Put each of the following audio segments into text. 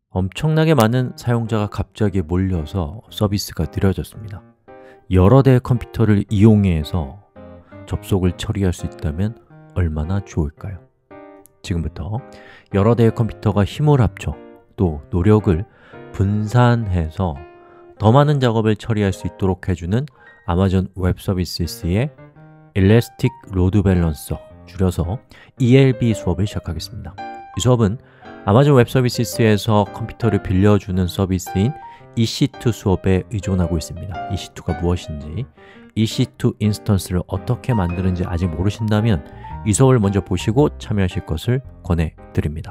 엄청나게 많은 사용자가 갑자기 몰려서 서비스가 느려졌습니다. 여러 대의 컴퓨터를 이용해서 접속을 처리할 수 있다면 얼마나 좋을까요? 지금부터 여러 대의 컴퓨터가 힘을 합쳐 또 노력을 분산해서 더 많은 작업을 처리할 수 있도록 해주는 아마존 웹 서비스의 Elastic Load Balancer, 줄여서 ELB 수업을 시작하겠습니다. 이 수업은 아마존 웹 서비스에서 컴퓨터를 빌려주는 서비스인 EC2 수업에 의존하고 있습니다. EC2가 무엇인지, EC2 인스턴스를 어떻게 만드는지 아직 모르신다면 이 수업을 먼저 보시고 참여하실 것을 권해드립니다.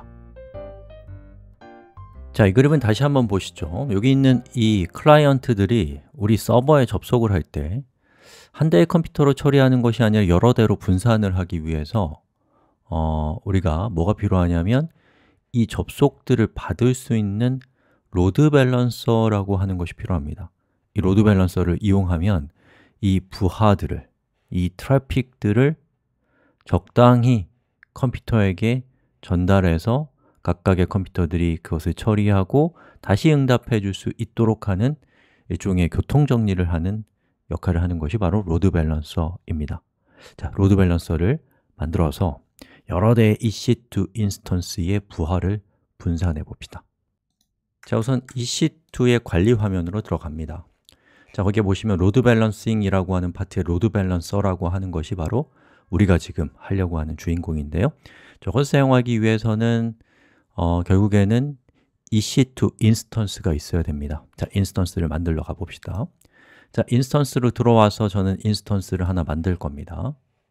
자, 이 그림은 다시 한번 보시죠. 여기 있는 이 클라이언트들이 우리 서버에 접속을 할 때 한 대의 컴퓨터로 처리하는 것이 아니라 여러 대로 분산을 하기 위해서 우리가 뭐가 필요하냐면 이 접속들을 받을 수 있는 로드 밸런서라고 하는 것이 필요합니다. 이 로드 밸런서를 이용하면 이 부하들을, 이 트래픽들을 적당히 컴퓨터에게 전달해서 각각의 컴퓨터들이 그것을 처리하고 다시 응답해 줄 수 있도록 하는 일종의 교통정리를 하는 역할을 하는 것이 바로 로드 밸런서입니다. 자, 로드 밸런서를 만들어서 여러 대의 EC2 인스턴스의 부하를 분산해 봅시다. 자, 우선 EC2의 관리 화면으로 들어갑니다. 자, 거기에 보시면 로드 밸런싱이라고 하는 파트의 로드 밸런서라고 하는 것이 바로 우리가 지금 하려고 하는 주인공인데요. 저것을 사용하기 위해서는 결국에는 EC2 인스턴스가 있어야 됩니다. 자, 인스턴스를 만들러 가봅시다. 자, 인스턴스로 들어와서 저는 인스턴스를 하나 만들 겁니다.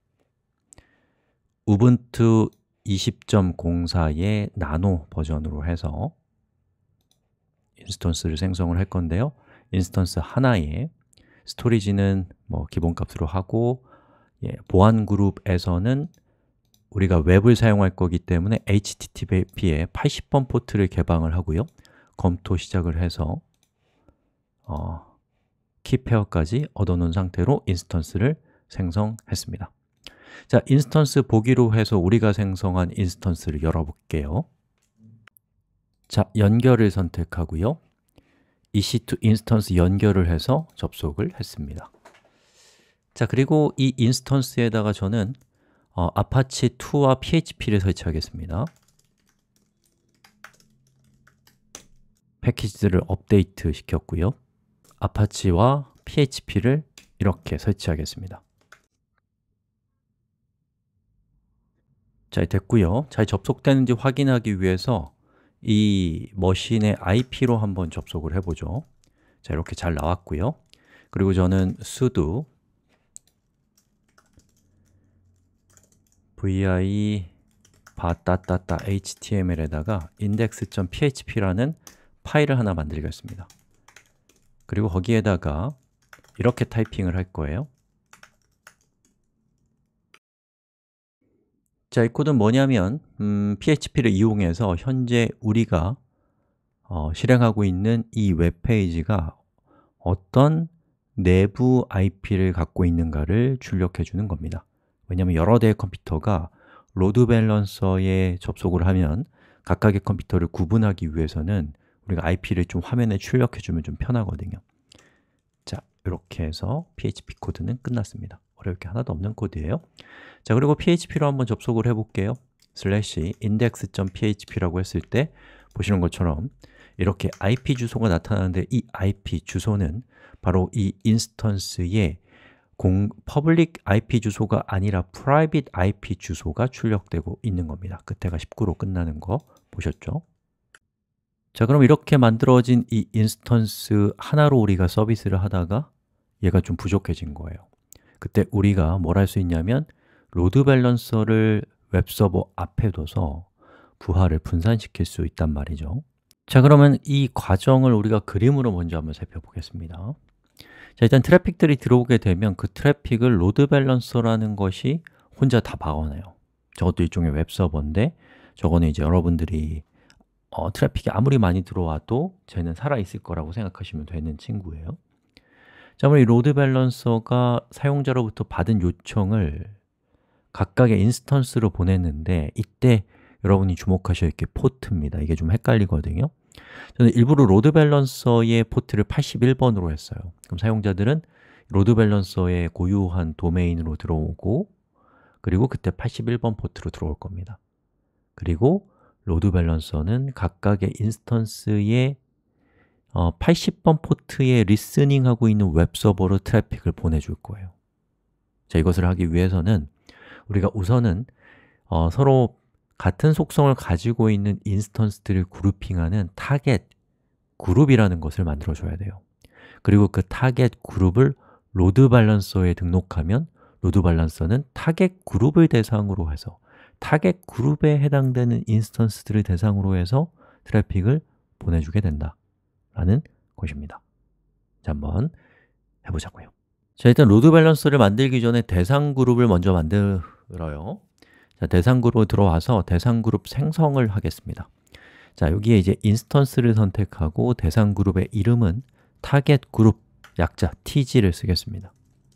우분투 20.04의 나노 버전으로 해서 인스턴스를 생성을 할 건데요. 인스턴스 하나에 스토리지는 기본값으로 하고, 보안 그룹에서는 우리가 웹을 사용할 거기 때문에 HTTP의 80번 포트를 개방을 하고요. 검토 시작을 해서 키페어까지 얻어놓은 상태로 인스턴스를 생성했습니다. 자, 인스턴스 보기로 해서 우리가 생성한 인스턴스를 열어볼게요. 자, 연결을 선택하고요. EC2 인스턴스 연결을 해서 접속을 했습니다. 자, 그리고 이 인스턴스에다가 저는 아파치2와 PHP를 설치하겠습니다. 패키지들을 업데이트 시켰고요. 아파치와 PHP를 이렇게 설치하겠습니다. 자, 됐고요. 잘 접속되는지 확인하기 위해서 이 머신의 IP로 한번 접속을 해보죠. 자, 이렇게 잘 나왔고요. 그리고 저는 sudo vi html에다가 index.php라는 파일을 하나 만들겠습니다. 그리고 거기에다가 이렇게 타이핑을 할 거예요. 자, 이 코드는 뭐냐면 PHP를 이용해서 현재 우리가 실행하고 있는 이 웹페이지가 어떤 내부 IP를 갖고 있는가를 출력해 주는 겁니다. 왜냐하면 여러 대의 컴퓨터가 로드 밸런서에 접속을 하면 각각의 컴퓨터를 구분하기 위해서는 우리가 IP를 좀 화면에 출력해 주면 좀 편하거든요. 자, 이렇게 해서 PHP 코드는 끝났습니다. 어려울 게 하나도 없는 코드예요. 자, 그리고 PHP로 한번 접속을 해볼게요. index.php라고 했을 때 보시는 것처럼 이렇게 IP 주소가 나타나는데 이 IP 주소는 바로 이 인스턴스의 퍼블릭 IP 주소가 아니라 private IP 주소가 출력되고 있는 겁니다. 끝에가 19로 끝나는 거 보셨죠? 자, 그럼 이렇게 만들어진 이 인스턴스 하나로 우리가 서비스를 하다가 얘가 좀 부족해진 거예요. 그때 우리가 뭘 할 수 있냐면 로드 밸런서를 웹서버 앞에 둬서 부하를 분산시킬 수 있단 말이죠. 자, 그러면 이 과정을 우리가 그림으로 먼저 한번 살펴보겠습니다. 자, 일단 트래픽들이 들어오게 되면 그 트래픽을 로드 밸런서라는 것이 혼자 다 막아내요. 저것도 일종의 웹서버인데 저거는 이제 여러분들이 트래픽이 아무리 많이 들어와도 쟤는 살아있을 거라고 생각하시면 되는 친구예요. 자, 그럼 이 로드 밸런서가 사용자로부터 받은 요청을 각각의 인스턴스로 보냈는데 이때 여러분이 주목하셔야 할 게 포트입니다. 이게 좀 헷갈리거든요. 저는 일부러 로드 밸런서의 포트를 81번으로 했어요. 그럼 사용자들은 로드 밸런서의 고유한 도메인으로 들어오고 그리고 그때 81번 포트로 들어올 겁니다. 그리고 로드 밸런서는 각각의 인스턴스의 80번 포트에 리스닝하고 있는 웹서버로 트래픽을 보내줄 거예요. 자, 이것을 하기 위해서는 우리가 우선은 서로 같은 속성을 가지고 있는 인스턴스들을 그룹핑하는 타겟 그룹이라는 것을 만들어 줘야 돼요. 그리고 그 타겟 그룹을 로드 밸런서에 등록하면 로드 밸런서는 타겟 그룹을 대상으로 해서 타겟 그룹에 해당되는 인스턴스들을 대상으로 해서 트래픽을 보내주게 된다 라는 것입니다. 자, 한번 해보자고요. 자, 일단 로드 밸런서를 만들기 전에 대상 그룹을 먼저 만들어요. 자, 대상 그룹으로 들어와서 대상 그룹 생성을 하겠습니다. 자, 여기에 이제 인스턴스를 선택하고 대상 그룹의 이름은 타겟 그룹 약자 tg를 쓰겠습니다.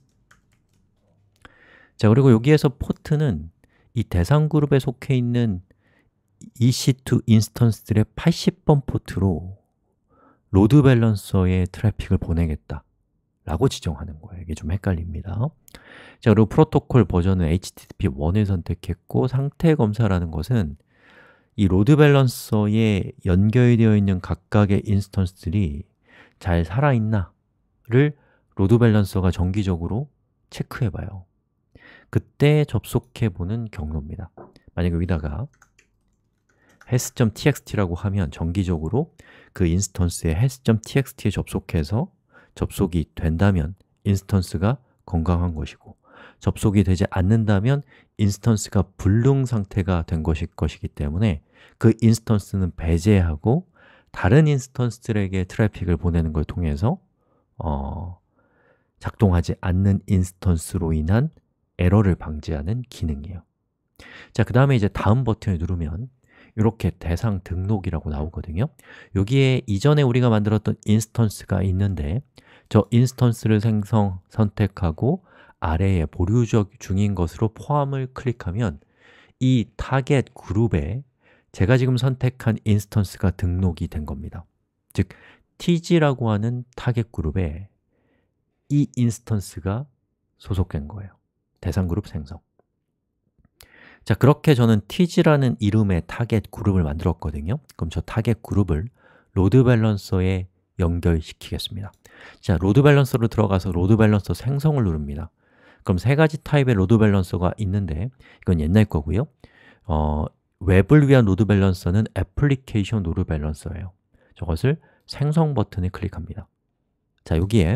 자, 그리고 여기에서 포트는 이 대상 그룹에 속해 있는 EC2 인스턴스들의 80번 포트로 로드 밸런서에 트래픽을 보내겠다 라고 지정하는 거예요. 이게 좀 헷갈립니다. 자, 그리고 프로토콜 버전은 HTTP 1을 선택했고 상태 검사라는 것은 이 로드 밸런서에 연결되어 있는 각각의 인스턴스들이 잘 살아있나를 로드 밸런서가 정기적으로 체크해 봐요. 그때 접속해 보는 경로입니다. 만약에 여기다가 has.txt라고 하면 정기적으로 그 인스턴스의 has.txt에 접속해서 접속이 된다면 인스턴스가 건강한 것이고 접속이 되지 않는다면 인스턴스가 불능 상태가 된 것이기 때문에 그 인스턴스는 배제하고 다른 인스턴스들에게 트래픽을 보내는 걸 통해서 작동하지 않는 인스턴스로 인한 에러를 방지하는 기능이에요. 자, 그 다음에 이제 다음 버튼을 누르면 이렇게 대상 등록이라고 나오거든요. 여기에 이전에 우리가 만들었던 인스턴스가 있는데 저 인스턴스를 선택하고 아래에 보류 중인 것으로 포함을 클릭하면 이 타겟 그룹에 제가 지금 선택한 인스턴스가 등록이 된 겁니다. 즉, tg라고 하는 타겟 그룹에 이 인스턴스가 소속된 거예요. 대상 그룹 생성. 자, 그렇게 저는 tg라는 이름의 타겟 그룹을 만들었거든요. 그럼 저 타겟 그룹을 로드 밸런서에 연결시키겠습니다. 자, 로드 밸런서로 들어가서 로드 밸런서 생성을 누릅니다. 그럼 세 가지 타입의 로드 밸런서가 있는데 이건 옛날 거고요. 웹을 위한 로드 밸런서는 애플리케이션 로드 밸런서예요. 저것을 생성 버튼을 클릭합니다. 자, 여기에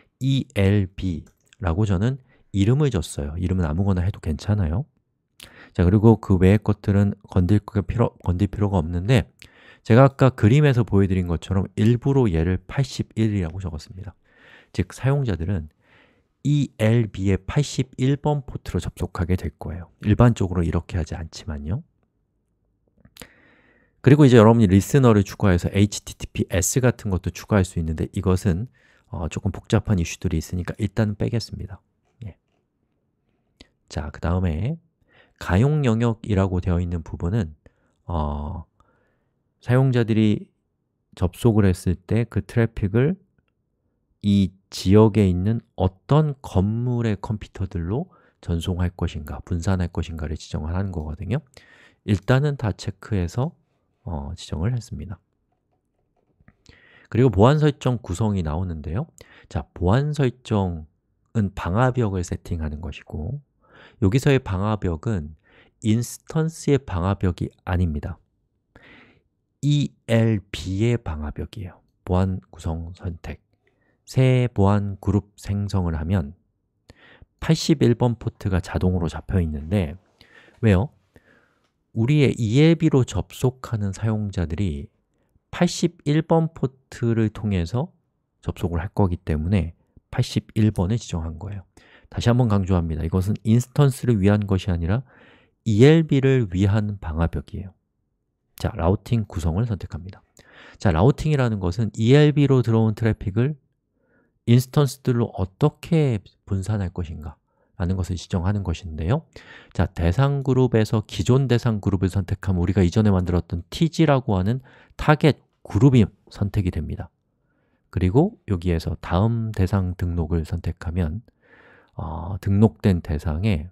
ELB라고 저는 이름을 줬어요. 이름은 아무거나 해도 괜찮아요. 자, 그리고 그 외의 것들은 건들 필요가 없는데 제가 아까 그림에서 보여드린 것처럼 일부러 얘를 81이라고 적었습니다. 즉, 사용자들은 ELB의 81번 포트로 접속하게 될 거예요. 일반적으로 이렇게 하지 않지만요. 그리고 이제 여러분이 리스너를 추가해서 HTTPS 같은 것도 추가할 수 있는데 이것은 조금 복잡한 이슈들이 있으니까 일단 빼겠습니다. 예. 자, 그 다음에 가용 영역이라고 되어 있는 부분은 사용자들이 접속을 했을 때 그 트래픽을 이 지역에 있는 어떤 건물의 컴퓨터들로 전송할 것인가, 분산할 것인가를 지정을 하는 거거든요. 일단은 다 체크해서 지정을 했습니다. 그리고 보안 설정 구성이 나오는데요. 자, 보안 설정은 방화벽을 세팅하는 것이고 여기서의 방화벽은 인스턴스의 방화벽이 아닙니다. ELB의 방화벽이에요. 보안 구성 선택 새 보안 그룹 생성을 하면 81번 포트가 자동으로 잡혀 있는데 왜요? 우리의 ELB로 접속하는 사용자들이 81번 포트를 통해서 접속을 할 거기 때문에 81번을 지정한 거예요. 다시 한번 강조합니다. 이것은 인스턴스를 위한 것이 아니라 ELB를 위한 방화벽이에요. 자, 라우팅 구성을 선택합니다. 자, 라우팅이라는 것은 ELB로 들어온 트래픽을 인스턴스들로 어떻게 분산할 것인가 라는 것을 지정하는 것인데요. 자, 대상 그룹에서 기존 대상 그룹을 선택하면 우리가 이전에 만들었던 tg라고 하는 타겟 그룹이 선택이 됩니다. 그리고 여기에서 다음 대상 등록을 선택하면 등록된 대상에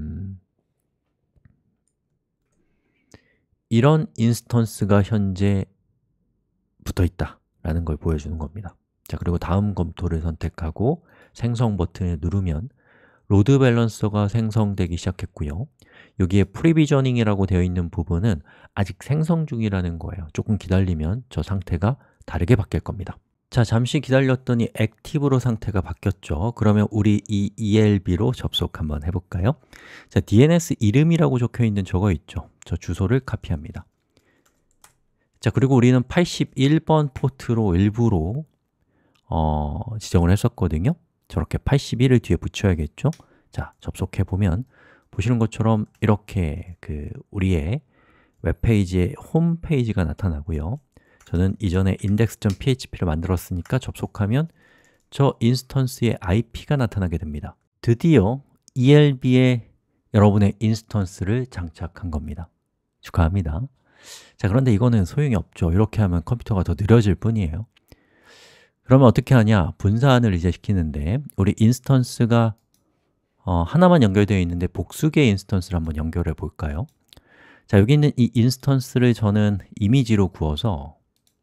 이런 인스턴스가 현재 붙어 있다라는 걸 보여주는 겁니다. 자, 그리고 다음 검토를 선택하고 생성 버튼을 누르면 로드 밸런서가 생성되기 시작했고요. 여기에 프리비저닝이라고 되어 있는 부분은 아직 생성 중이라는 거예요. 조금 기다리면 저 상태가 다르게 바뀔 겁니다. 자, 잠시 기다렸더니 액티브로 상태가 바뀌었죠. 그러면 우리 이 ELB로 접속 한번 해볼까요? 자, DNS 이름이라고 적혀 있는 저거 있죠. 저 주소를 카피합니다. 자, 그리고 우리는 81번 포트로 일부러 지정을 했었거든요. 저렇게 81을 뒤에 붙여야겠죠? 자, 접속해보면 보시는 것처럼 이렇게 우리의 웹페이지의 홈페이지가 나타나고요. 저는 이전에 index.php를 만들었으니까 접속하면 저 인스턴스의 IP가 나타나게 됩니다. 드디어 ELB에 여러분의 인스턴스를 장착한 겁니다. 축하합니다. 자, 그런데 이거는 소용이 없죠. 이렇게 하면 컴퓨터가 더 느려질 뿐이에요. 그러면 어떻게 하냐? 분산을 이제 시키는데 우리 인스턴스가 하나만 연결되어 있는데 복수 개의 인스턴스를 한번 연결해 볼까요? 자, 여기 있는 이 인스턴스를 저는 이미지로 구워서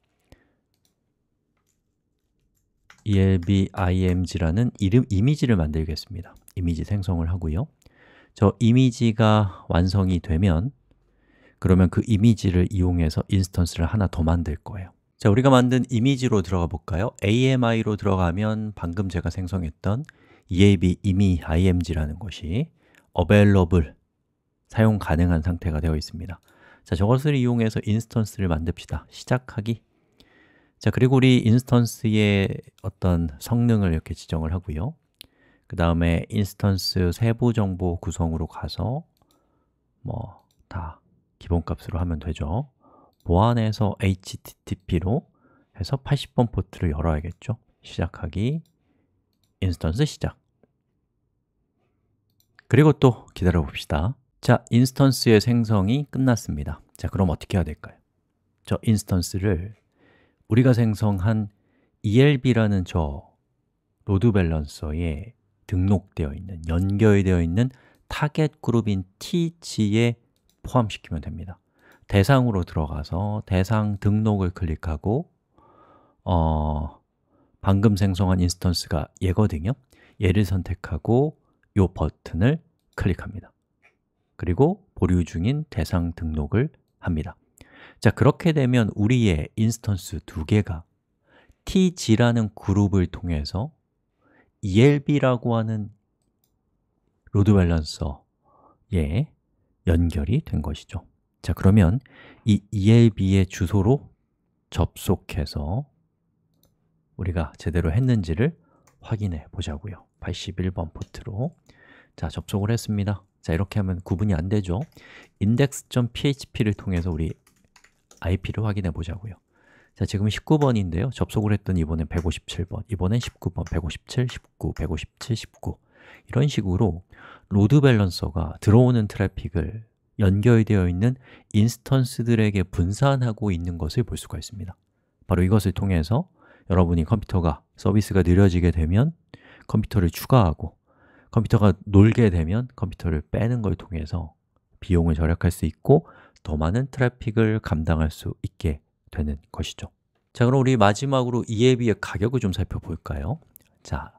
elbimg라는 이미지를 만들겠습니다. 이미지 생성을 하고요. 저 이미지가 완성이 되면 그러면 그 이미지를 이용해서 인스턴스를 하나 더 만들 거예요. 자, 우리가 만든 이미지로 들어가 볼까요? AMI로 들어가면 방금 제가 생성했던 ELB img라는 것이 available, 사용 가능한 상태가 되어 있습니다. 자, 저것을 이용해서 인스턴스를 만듭시다. 시작하기. 자, 그리고 우리 인스턴스의 어떤 성능을 이렇게 지정을 하고요. 그 다음에 인스턴스 세부 정보 구성으로 가서 다 기본값으로 하면 되죠. 보안해서 HTTP로 해서 80번 포트를 열어야겠죠. 시작하기, 인스턴스 시작. 그리고 또 기다려 봅시다. 자, 인스턴스의 생성이 끝났습니다. 자, 그럼 어떻게 해야 될까요? 저 인스턴스를 우리가 생성한 ELB라는 저 로드 밸런서에 등록되어 있는, 연결되어 있는 타겟 그룹인 TG에 포함시키면 됩니다. 대상으로 들어가서 대상 등록을 클릭하고 방금 생성한 인스턴스가 얘거든요. 얘를 선택하고 이 버튼을 클릭합니다. 그리고 보류 중인 대상 등록을 합니다. 자, 그렇게 되면 우리의 인스턴스 두 개가 TG라는 그룹을 통해서 ELB라고 하는 로드 밸런서에 연결이 된 것이죠. 자, 그러면 이 ELB의 주소로 접속해서 우리가 제대로 했는지를 확인해 보자고요. 81번 포트로. 자, 접속을 했습니다. 자, 이렇게 하면 구분이 안 되죠. index.php를 통해서 우리 IP를 확인해 보자고요. 자, 지금 19번인데요. 접속을 했더니 이번엔 157번, 이번엔 19번, 157, 19, 157, 19 이런 식으로 로드 밸런서가 들어오는 트래픽을 연결되어 있는 인스턴스들에게 분산하고 있는 것을 볼 수가 있습니다. 바로 이것을 통해서 여러분이 서비스가 느려지게 되면 컴퓨터를 추가하고 컴퓨터가 놀게 되면 컴퓨터를 빼는 걸 통해서 비용을 절약할 수 있고 더 많은 트래픽을 감당할 수 있게 되는 것이죠. 자, 그럼 우리 마지막으로 ELB의 가격을 좀 살펴볼까요? 자,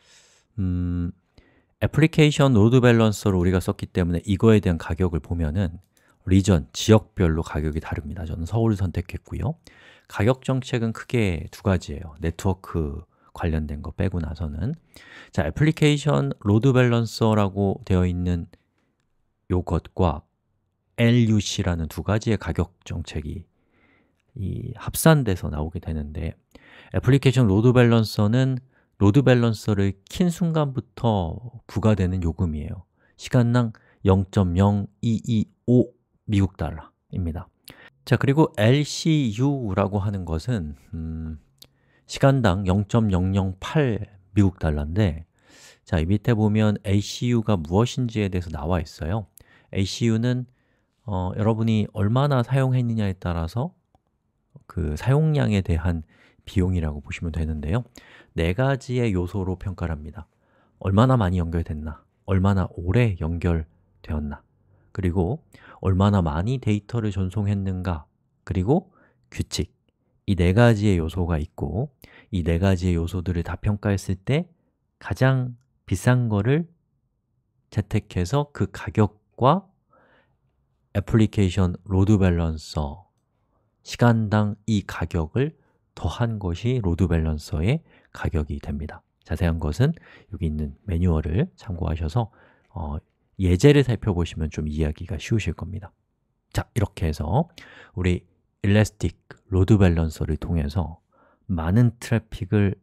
애플리케이션 로드 밸런서를 우리가 썼기 때문에 이거에 대한 가격을 보면은 리전, 지역별로 가격이 다릅니다. 저는 서울을 선택했고요. 가격 정책은 크게 두 가지예요. 네트워크 관련된 거 빼고 나서는. 자, 애플리케이션 로드 밸런서라고 되어 있는 요것과 LUC라는 두 가지의 가격 정책이 합산돼서 나오게 되는데, 애플리케이션 로드 밸런서는 로드 밸런서를 킨 순간부터 부과되는 요금이에요. 시간당 0.0225 미국 달러입니다. 자, 그리고 LCU라고 하는 것은 시간당 0.008 미국 달러인데, 자, 이 밑에 보면 ACU가 무엇인지에 대해서 나와 있어요. ACU는 여러분이 얼마나 사용했느냐에 따라서 그 사용량에 대한 비용이라고 보시면 되는데요. 네 가지의 요소로 평가를 합니다. 얼마나 많이 연결됐나, 얼마나 오래 연결되었나, 그리고 얼마나 많이 데이터를 전송했는가, 그리고 규칙, 이 네 가지의 요소가 있고 이 네 가지의 요소들을 다 평가했을 때 가장 비싼 거를 채택해서 그 가격과 애플리케이션 로드 밸런서, 시간당 이 가격을 더한 것이 로드 밸런서의 가격이 됩니다. 자세한 것은 여기 있는 매뉴얼을 참고하셔서 예제를 살펴보시면 좀 이해하기가 쉬우실 겁니다. 자, 이렇게 해서 우리 일래스틱 로드 밸런서를 통해서 많은 트래픽을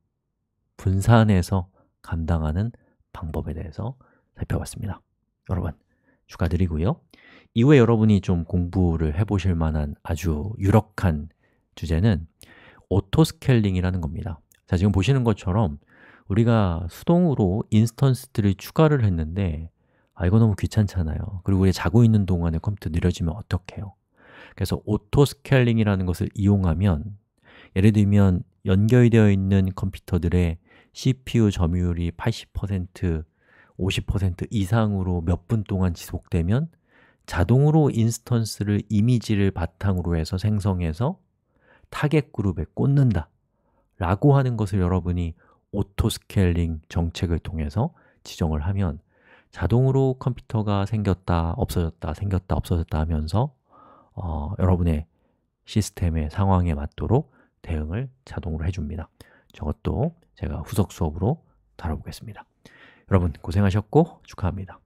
분산해서 감당하는 방법에 대해서 살펴봤습니다. 여러분, 축하드리고요. 이후에 여러분이 좀 공부를 해보실 만한 아주 유력한 주제는 오토스케일링이라는 겁니다. 자, 지금 보시는 것처럼 우리가 수동으로 인스턴스들을 추가를 했는데 이거 너무 귀찮잖아요. 그리고 우리 자고 있는 동안에 컴퓨터 느려지면 어떡해요? 그래서 오토스케일링이라는 것을 이용하면 예를 들면 연결되어 있는 컴퓨터들의 CPU 점유율이 80%, 50% 이상으로 몇 분 동안 지속되면 자동으로 인스턴스를 이미지를 바탕으로 해서 생성해서 타겟 그룹에 꽂는다 라고 하는 것을 여러분이 오토스케일링 정책을 통해서 지정을 하면 자동으로 컴퓨터가 생겼다, 없어졌다, 생겼다, 없어졌다 하면서 여러분의 시스템의 상황에 맞도록 대응을 자동으로 해줍니다. 저것도 제가 후속 수업으로 다뤄보겠습니다. 여러분 고생하셨고 축하합니다.